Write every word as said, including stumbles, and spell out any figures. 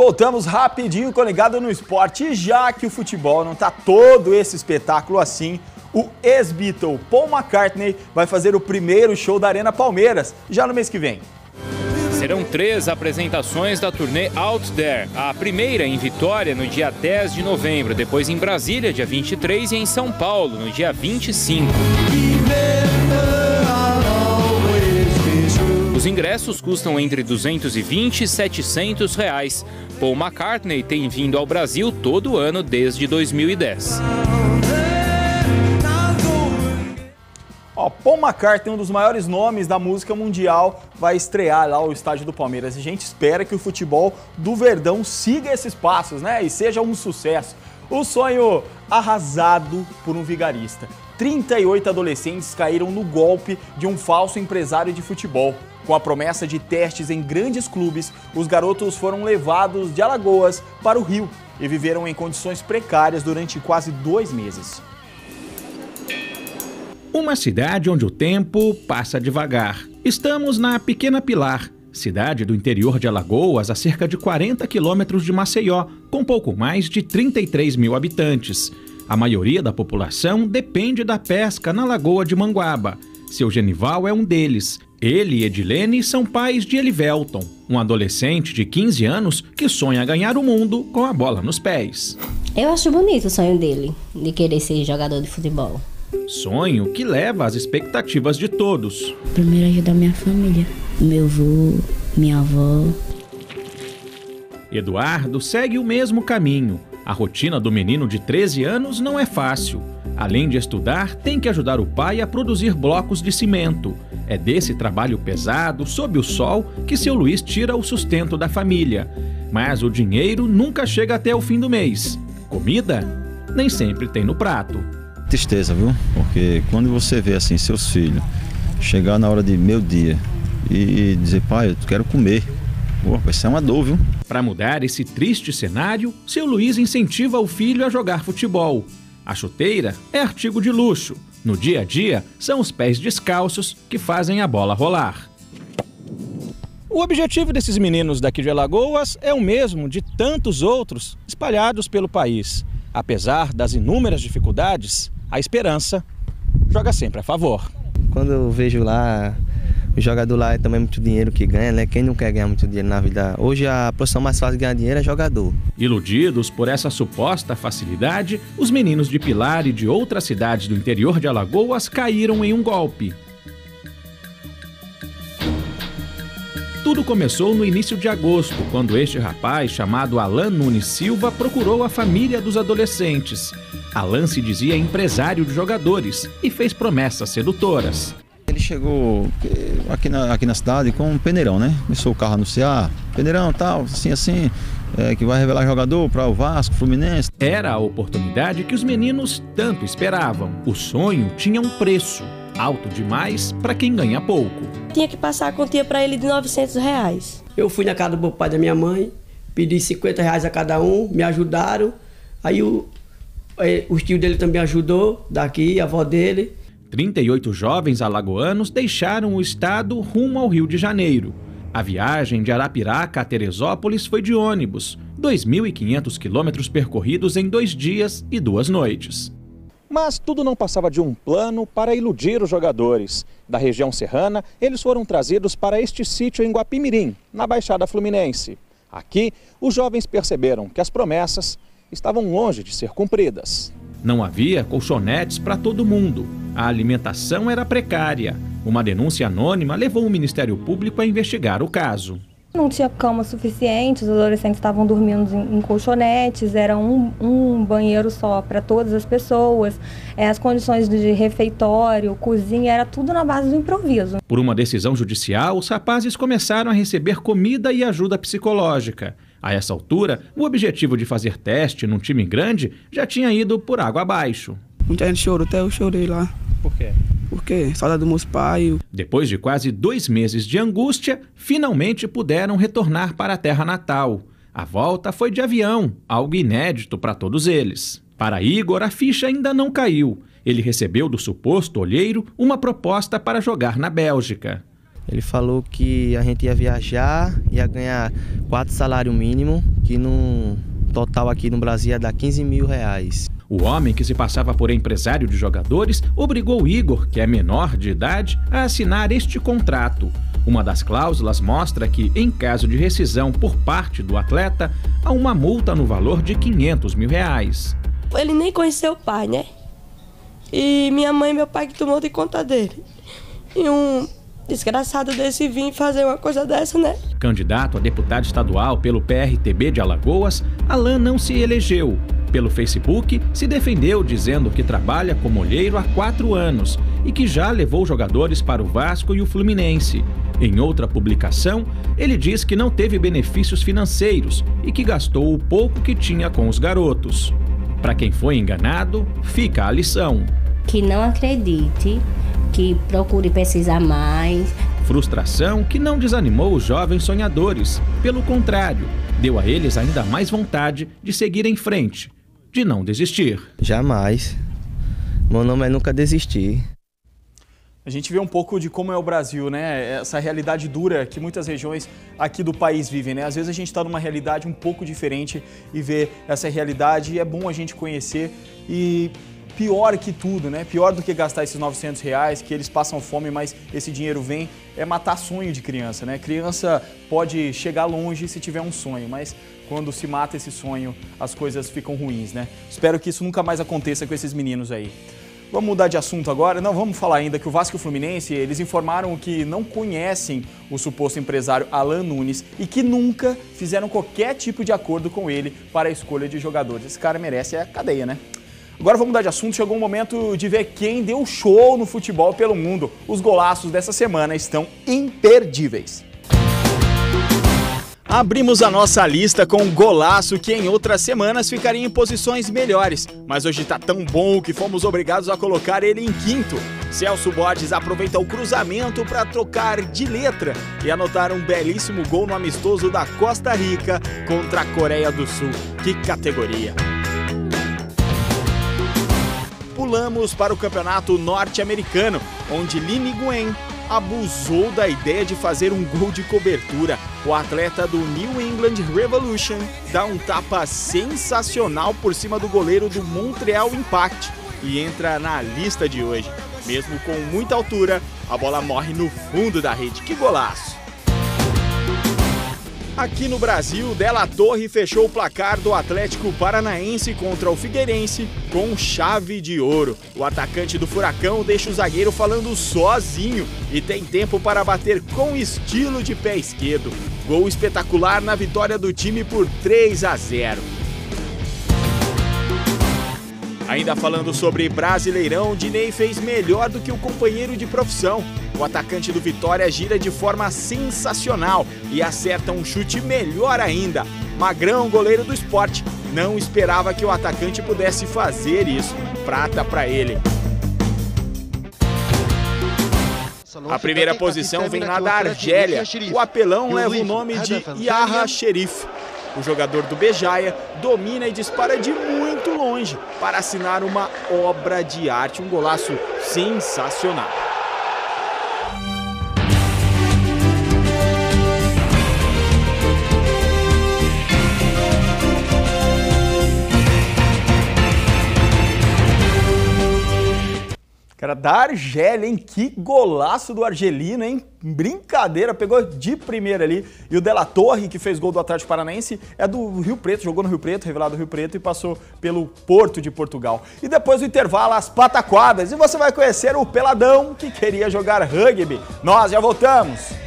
voltamos rapidinho com Ligado no Esporte. E já que o futebol não tá todo esse espetáculo assim, o ex-Beatle Paul McCartney vai fazer o primeiro show da Arena Palmeiras, já no mês que vem. Serão três apresentações da turnê Out There. A primeira em Vitória, no dia dez de novembro, depois em Brasília, dia vinte e três, e em São Paulo, no dia vinte e cinco. Os ingressos custam entre duzentos e vinte e setecentos reais. Paul McCartney tem vindo ao Brasil todo ano desde dois mil e dez. Ó, Paul McCartney, um dos maiores nomes da música mundial, vai estrear lá o estádio do Palmeiras. E a gente espera que o futebol do Verdão siga esses passos, né? E seja um sucesso. O sonho arrasado por um vigarista. trinta e oito adolescentes caíram no golpe de um falso empresário de futebol. Com a promessa de testes em grandes clubes, os garotos foram levados de Alagoas para o Rio e viveram em condições precárias durante quase dois meses. Uma cidade onde o tempo passa devagar. Estamos na Pequena Pilar, cidade do interior de Alagoas, a cerca de quarenta quilômetros de Maceió, com pouco mais de trinta e três mil habitantes. A maioria da população depende da pesca na Lagoa de Manguaba. Seu Genival é um deles. Ele e Edilene são pais de Elivelton, um adolescente de quinze anos que sonha ganhar o mundo com a bola nos pés. Eu acho bonito o sonho dele, de querer ser jogador de futebol. Sonho que leva às expectativas de todos. Primeiro ajudar minha família, meu avô, minha avó. Eduardo segue o mesmo caminho. A rotina do menino de treze anos não é fácil. Além de estudar, tem que ajudar o pai a produzir blocos de cimento. É desse trabalho pesado, sob o sol, que seu Luiz tira o sustento da família. Mas o dinheiro nunca chega até o fim do mês. Comida, nem sempre tem no prato. Tristeza, viu? Porque quando você vê assim seus filhos chegar na hora de meio-dia e dizer, pai, eu quero comer, pô, vai ser uma dor, viu? Para mudar esse triste cenário, seu Luiz incentiva o filho a jogar futebol. A chuteira é artigo de luxo. No dia a dia, são os pés descalços que fazem a bola rolar. O objetivo desses meninos daqui de Alagoas é o mesmo de tantos outros espalhados pelo país. Apesar das inúmeras dificuldades, a esperança joga sempre a favor. Quando eu vejo lá, o jogador lá é também muito dinheiro que ganha, né? Quem não quer ganhar muito dinheiro na vida? Hoje a profissão mais fácil de ganhar dinheiro é jogador. Iludidos por essa suposta facilidade, os meninos de Pilar e de outras cidades do interior de Alagoas caíram em um golpe. Tudo começou no início de agosto, quando este rapaz, chamado Alan Nunes Silva, procurou a família dos adolescentes. Alan se dizia empresário de jogadores e fez promessas sedutoras. Ele chegou aqui na, aqui na cidade com um peneirão, né? Começou o carro a anunciar, peneirão tal, assim, assim, é, que vai revelar jogador para o Vasco, Fluminense. Era a oportunidade que os meninos tanto esperavam. O sonho tinha um preço. Alto demais para quem ganha pouco. Tinha que passar a quantia para ele de novecentos reais. Eu fui na casa do pai da minha mãe, pedi cinquenta reais a cada um, me ajudaram. Aí o, o tio dele também ajudou, daqui, a avó dele. trinta e oito jovens alagoanos deixaram o estado rumo ao Rio de Janeiro. A viagem de Arapiraca a Teresópolis foi de ônibus, dois mil e quinhentos quilômetros percorridos em dois dias e duas noites. Mas tudo não passava de um plano para iludir os jogadores. Da região serrana, eles foram trazidos para este sítio em Guapimirim, na Baixada Fluminense. Aqui, os jovens perceberam que as promessas estavam longe de ser cumpridas. Não havia colchonetes para todo mundo. A alimentação era precária. Uma denúncia anônima levou o Ministério Público a investigar o caso. Não tinha cama suficiente, os adolescentes estavam dormindo em, em colchonetes, era um, um banheiro só para todas as pessoas, é, as condições de refeitório, cozinha, era tudo na base do improviso. Por uma decisão judicial, os rapazes começaram a receber comida e ajuda psicológica. A essa altura, o objetivo de fazer teste num time grande já tinha ido por água abaixo. Muita gente chorou, até eu chorei lá. Por quê? Porque saudade do meus pais. Depois de quase dois meses de angústia, finalmente puderam retornar para a terra natal. A volta foi de avião, algo inédito para todos eles. Para Igor, a ficha ainda não caiu. Ele recebeu do suposto olheiro uma proposta para jogar na Bélgica. Ele falou que a gente ia viajar, ia ganhar quatro salários mínimos, que no total aqui no Brasil ia dar quinze mil reais. O homem, que se passava por empresário de jogadores, obrigou Igor, que é menor de idade, a assinar este contrato. Uma das cláusulas mostra que, em caso de rescisão por parte do atleta, há uma multa no valor de quinhentos mil reais. Ele nem conheceu o pai, né? E minha mãe e meu pai que tomou de conta dele. E um desgraçado desse vir fazer uma coisa dessa, né? Candidato a deputado estadual pelo P R T B de Alagoas, Alan não se elegeu. Pelo Facebook, se defendeu dizendo que trabalha como olheiro há quatro anos e que já levou jogadores para o Vasco e o Fluminense. Em outra publicação, ele diz que não teve benefícios financeiros e que gastou o pouco que tinha com os garotos. Para quem foi enganado, fica a lição. Que não acredite, que procure pesquisar mais. Frustração que não desanimou os jovens sonhadores. Pelo contrário, deu a eles ainda mais vontade de seguir em frente, de não desistir. Jamais. Meu nome é nunca desistir. A gente vê um pouco de como é o Brasil, né? Essa realidade dura que muitas regiões aqui do país vivem, né? Às vezes a gente está numa realidade um pouco diferente e vê essa realidade e é bom a gente conhecer. E pior que tudo, né? Pior do que gastar esses novecentos reais, que eles passam fome, mas esse dinheiro vem, é matar sonho de criança, né? Criança pode chegar longe se tiver um sonho, mas quando se mata esse sonho, as coisas ficam ruins, né? Espero que isso nunca mais aconteça com esses meninos aí. Vamos mudar de assunto agora? Não, vamos falar ainda que o Vasco e o Fluminense, eles informaram que não conhecem o suposto empresário Alan Nunes e que nunca fizeram qualquer tipo de acordo com ele para a escolha de jogadores. Esse cara merece a cadeia, né? Agora vamos mudar de assunto, chegou o momento de ver quem deu show no futebol pelo mundo. Os golaços dessa semana estão imperdíveis. Abrimos a nossa lista com um golaço que em outras semanas ficaria em posições melhores, mas hoje tá tão bom que fomos obrigados a colocar ele em quinto. Celso Borges aproveita o cruzamento para trocar de letra e anotar um belíssimo gol no amistoso da Costa Rica contra a Coreia do Sul. Que categoria! Pulamos para o campeonato norte-americano, onde Lee Nguyen abusou da ideia de fazer um gol de cobertura. O atleta do New England Revolution dá um tapa sensacional por cima do goleiro do Montreal Impact e entra na lista de hoje. Mesmo com muita altura, a bola morre no fundo da rede. Que golaço! Aqui no Brasil, Della Torre fechou o placar do Atlético Paranaense contra o Figueirense com chave de ouro. O atacante do Furacão deixa o zagueiro falando sozinho e tem tempo para bater com estilo de pé esquerdo. Gol espetacular na vitória do time por três a zero. Ainda falando sobre Brasileirão, Dinei fez melhor do que o companheiro de profissão. O atacante do Vitória gira de forma sensacional e acerta um chute melhor ainda. Magrão, goleiro do Sport, não esperava que o atacante pudesse fazer isso. Prata para ele. A primeira posição vem lá da Argélia. O apelão leva o nome de Yaha Sherif. O jogador do Bejaia domina e dispara de muito longe para assinar uma obra de arte, um golaço sensacional. Cara, da Argélia, hein? Que golaço do argelino, hein? Brincadeira, pegou de primeira ali. E o Della Torre, que fez gol do Atlético Paranaense, é do Rio Preto, jogou no Rio Preto, revelado do Rio Preto e passou pelo Porto de Portugal. E depois do intervalo, as pataquadas. E você vai conhecer o Peladão, que queria jogar rugby. Nós já voltamos!